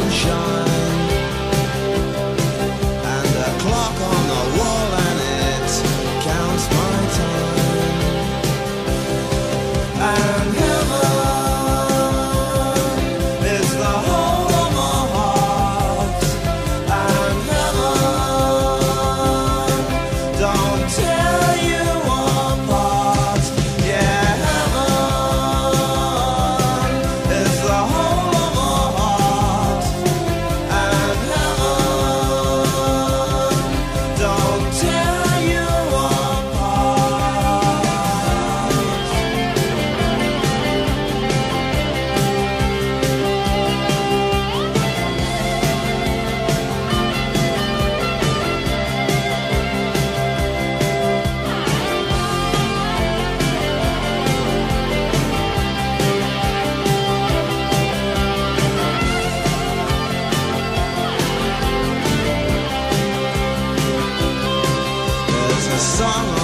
sunshine, and a clock on the wall, and it counts my time. And heaven is the home of my heart, and heaven don't tear you apart. Yeah, heaven is the home of my heart, and heaven don't tear you apart. There's a song